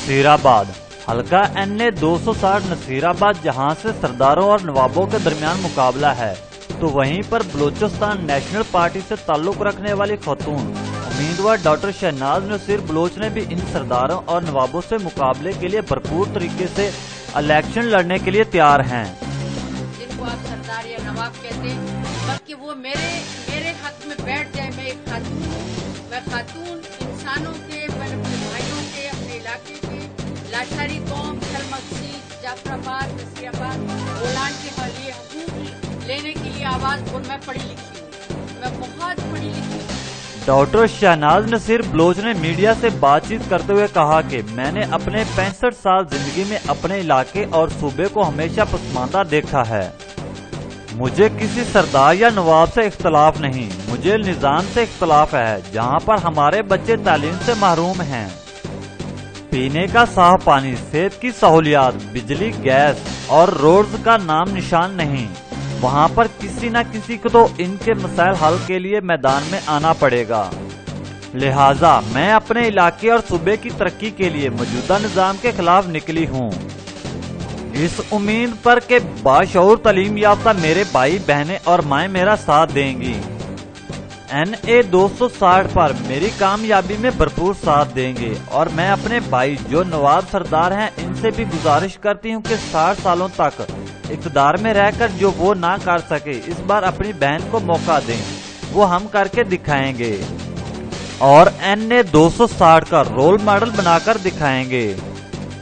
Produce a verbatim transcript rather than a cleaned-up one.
नसीराबाद हल्का N A दो सौ साठ नसीराबाद, जहां से सरदारों और नवाबों के दरमियान मुकाबला है, तो वहीं पर बलूचिस्तान नेशनल पार्टी से ताल्लुक रखने वाली खातून उम्मीदवार डॉक्टर शहनाज नसीर बलोच ने भी इन सरदारों और नवाबों से मुकाबले के लिए भरपूर तरीके से इलेक्शन लड़ने के लिए तैयार हैं। जिनको आप सरदार या नवाब कहते हैं, बल्कि वो मेरे मेरे हक में बैठ जाए। मैं एक खातून मैं खातून इंसानों के, अपने भाइयों के, अपने इलाके के, लाचारी कौम, खलमक्सी, जाफराबाद, नसीराबाद, बोलान के लिए हकूक लेने के लिए आवाज। और मैं पढ़ी लिखी हूँ, मैं बहुत पढ़ी लिखी हूँ। डॉक्टर शहनाज नसीर बलोच ने मीडिया से बातचीत करते हुए कहा कि मैंने अपने पैंसठ साल जिंदगी में अपने इलाके और सूबे को हमेशा पसमानदा देखा है। मुझे किसी सरदार या नवाब से इख्तलाफ नहीं, मुझे निजाम से इख्तलाफ है, जहां पर हमारे बच्चे तालीम से महरूम हैं। पीने का साफ पानी, सेहत की सहूलियात, बिजली, गैस और रोड्स का नाम निशान नहीं। वहां पर किसी न किसी को तो इनके मसाइल हल के लिए मैदान में आना पड़ेगा। लिहाजा मैं अपने इलाके और सूबे की तरक्की के लिए मौजूदा निजाम के खिलाफ निकली हूं, इस उम्मीद पर कि बाशऊर तालीम याफ्ता मेरे भाई बहनें और माएँ मेरा साथ देंगी। एन ए दो सौ साठ पर मेरी कामयाबी में भरपूर साथ देंगे और मैं अपने भाई जो नवाब सरदार हैं इनसे भी गुजारिश करती हूं कि साठ सालों तक इक़्तिदार में रहकर जो वो ना कर सके, इस बार अपनी बहन को मौका दें, वो हम करके दिखाएंगे और एन ए दो सौ साठ का रोल मॉडल बनाकर दिखाएंगे।